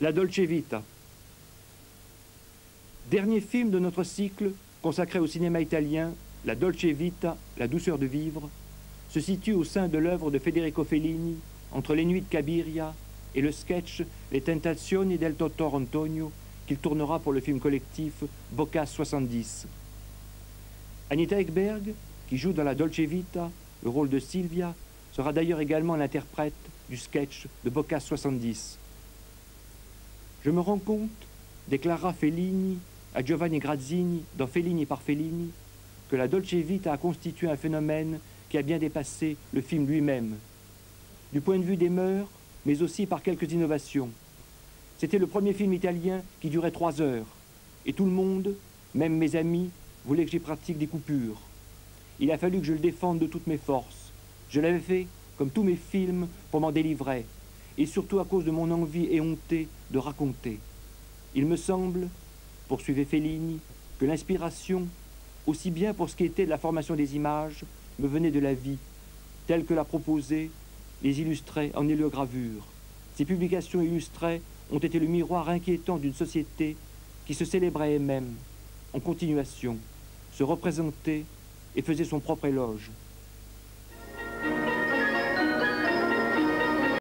La Dolce Vita. Dernier film de notre cycle consacré au cinéma italien, La Dolce Vita, la douceur de vivre, se situe au sein de l'œuvre de Federico Fellini, entre les nuits de Cabiria et le sketch Les Tentazioni del Dottor Antonio, qu'il tournera pour le film collectif Boccace 70. Anita Ekberg, qui joue dans La Dolce Vita le rôle de Silvia, sera d'ailleurs également l'interprète du sketch de Boccace 70. Je me rends compte, déclara Fellini à Giovanni Grazzini dans Fellini par Fellini, que La Dolce Vita a constitué un phénomène qui a bien dépassé le film lui-même, du point de vue des mœurs, mais aussi par quelques innovations. C'était le premier film italien qui durait 3 heures, et tout le monde, même mes amis, voulait que j'y pratique des coupures. Il a fallu que je le défende de toutes mes forces. Je l'avais fait, comme tous mes films, pour m'en délivrer, et surtout à cause de mon envie éhontée de raconter. Il me semble, poursuivait Fellini, que l'inspiration, aussi bien pour ce qui était de la formation des images, me venait de la vie, telle que l'a proposée, les illustrait en héliogravure. Ces publications illustrées ont été le miroir inquiétant d'une société qui se célébrait elle-même, en continuation, se représentait et faisait son propre éloge.